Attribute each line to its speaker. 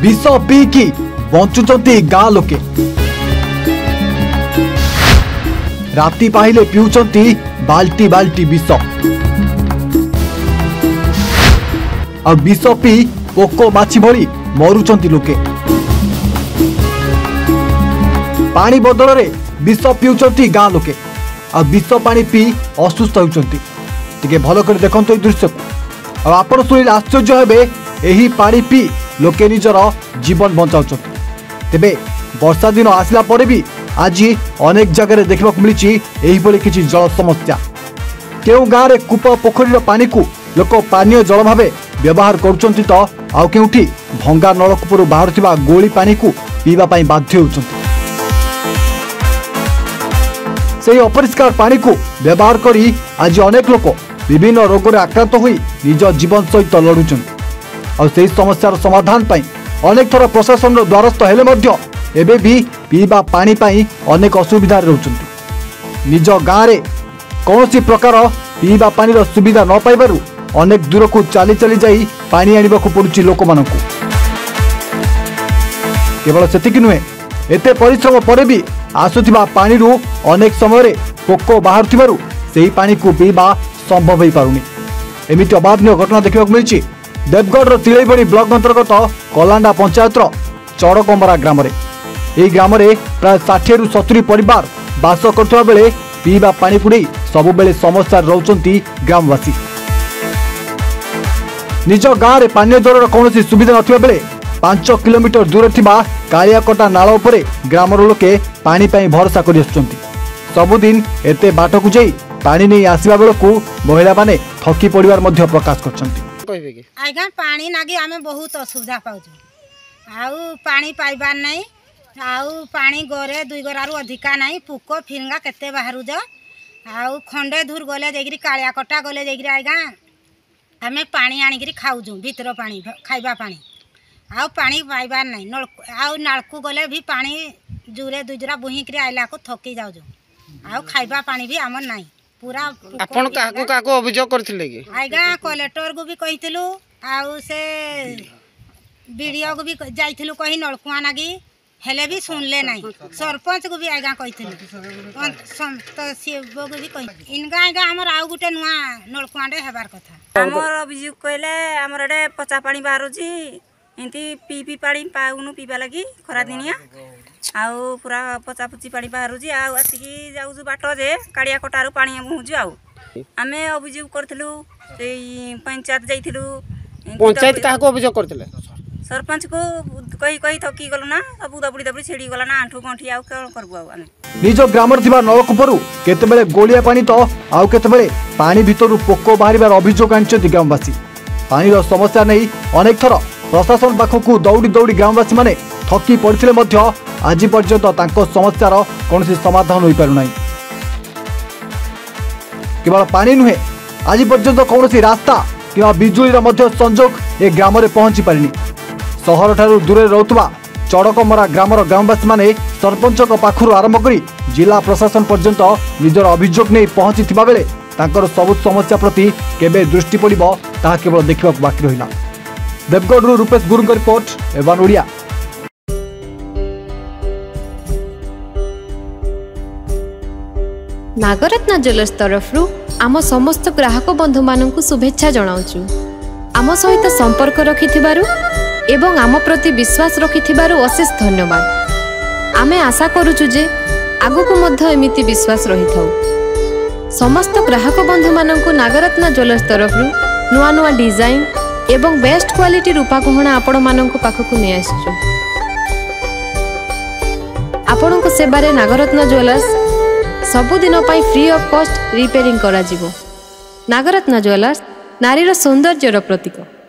Speaker 1: विष पीकी बंचुचंती गाँ लोके राति पाहिले पिउचंती बाल्टी बाल्टी विष और विष पी पोको माछी भली मरुचंती लोके पानी बदल रे विष पिउचंती गाँ लोके और विष पानी पी असुस्थ होउचंती। टिके भलो कर देखंतो ए दृश्य को और आपण सुनिले आश्चर्य हेबे एही पानी पी लोके निजर जीवन बंचाउचंती। तेबे वर्षा दिन आसला परे भी आज अनेक जगह देखा मिली एही भली किछि जल समस्या। केउ गाँव रे कूप पोखरीर पानी को लोक पानीय जल भाव व्यवहार करुचंती तो आउ केउठी भंगा नलकूपरू बाहरुथिबा गोली पानी को पीवा पई बाध्य होउचंती। से अपरिष्कार पानी को व्यवहार करी आज अनेक लोक विभिन्न रोग आक्रांत होई निज जीवन सहित लड़ुचंती और से समस्यार समाधान पाई अनेक थर प्रशासन द्वारस्थ हेले मध्य एबे भी पीवा पानी पाई अनेक असुविधा रहउचंती। निज गाँव रे कौनसी प्रकार पीवा पानी रो सुविधा न पाइबारु अनेक दूर को चली चली जाई पानी आनिबा को पड़ुची लोक मानकु। केवल सेतिक नुहे एते परिश्रम परे भी आसुथिबा पानी रु अनेक समय रे पोको बाहर थिबारु सेही पानी को पीवा संभव होई पारुनी। एमिति अभावनीय घटना देखा मिली देवगढ़ तिलैबणी ब्लॉक अंतर्गत कलांडा पंचायत चड़कमरा ग्राम ग्राम प्राय 60 रु 70 परिवार बास करथुवा बेले पीवा पानी को नहीं सबु बेले समस्या रहउचंती ग्रामवासी। निज गाँव रे पानीय जलर कौन सुविधा नथिबा बेले 5 किलोमीटर दूर थिबा कालियाकटा नाल उपरे ग्रामर लोके पानी पाई भरोसा करि आछुचंती। सबुदिन एते बाट को जाई पानी नहीं आसीबा बेलकु महिला माने थकी पड़िबार मध्य प्रकाश करछंती।
Speaker 2: आज्ञा पानी नागी आमे बहुत असुविधा पाउछु आउ पानी पाइबार नहीं आउ पानी गोरे दुई गोरारु अधिका नहीं पुको फिरंगा केते बाहरु जा आउ खंडे दूर गले जागिरी कालियाकटा गले जागिरी आज्ञा आमे पानी आनिकी खाऊँ भीतर पानी खाइबा पानी आउ पानी पाइबार नहीं नल आउ नालकू गले भी पानी जुरे दुजरा बुहिक आइला को थकी जाऊँ आउ खाइबा पानी भी आमर नहीं पूरा।
Speaker 3: आपण काको काको अभियोग करथिले कि
Speaker 2: आइगा कलेक्टर को भी कहिथिलु आउ से वीडियो को भी जाइथिलु कहि नलकुआ नागी हेले भी सुनले नहीं। सरपंच को भी आइगा कहिथिलु तो सेब को भी कहि इनगा आइगा हमर आउ गुटे नुआ नलकुआडे हेबार कथा।
Speaker 4: हमर अभियोग कहले हमर एडे पचा पानी बाहरुची एंती पी पानी पाउनु पीबा लगी खरा दिनिया आउ पूरा पचा पुची पानी बाहरुची आउ आसिकी जाउजु बाट जे काड़िया कटारु पानी मुहुजु आउ आमे अभियोग करथिलु सेई पंचायत जाइथिलु।
Speaker 3: पंचायत काको अभियोग करथिले
Speaker 4: सरपंच को कही कही थकी गलु ना सब दबड़ी दबड़ी छेड़ी गला ना आंठू गंठी आउ केन करबु आउ आमे
Speaker 1: निज ग्राम रे थिबा नलकूपरू केतेबेले गोलिया पानी तो आउ केतेबेले पानी भितरु पोको बाहरिबार अभियोग आनिचंती ग्रामवासी। पानी रो समस्या नहीं अनेक थर प्रशासन पाखकु दौड़ी दौड़ी ग्रामवासी माने थकी पड़थिले मध्य आज पर्यंत तांको समस्यार कौनसी समाधान होई पारु नाही। केवल पानी नुहे आज पर्यंत कौनसी रास्ता कि बिजुली मध्य संजोग ए ग्राम रे पहुंची पारिनी। सहर ठारू दूरे रहउतबा चड़कमरा ग्रामर ग्रामवासी माने सरपंच पाखरु आरंभ करी जिला प्रशासन पर्यंत निजर अभियोग नहीं पहुंची थिबा बेले तांकर सबु समस्या प्रति केबे दृष्टि पड़िबो ताहा केवल देखिबा बाकी रहिला। देवगढ़ रूपेश गुरुंग रिपोर्ट एवं ओडिया।
Speaker 5: नागरत्न ज्वेलर्स तरफ आम समस्त ग्राहक बंधु मानक शुभेच्छा जनाऊँ। आम सहित संपर्क रखिथिबारु एवं आम प्रति विश्वास रखिथिबारु अशेष धन्यवाद। आमे आशा करूछु जे आगुकु मध्य एमिति विश्वास रही थाउ। समस्त ग्राहक बंधु मानक नागरत्न ज्वेलर्स तरफ नुआ नुआ डिजाइन एवं बेस्ट क्वालिटी रूपा गहना आपण मानक पाखकु नै आछो। आपणक सेबारे नागरत्न ज्वेलर्स सबुदिन फ्री ऑफ कॉस्ट रिपेयरिंग करा जिवो। नागरत्न ज्वेलर्स नारीर सौंदर्यर प्रतीक।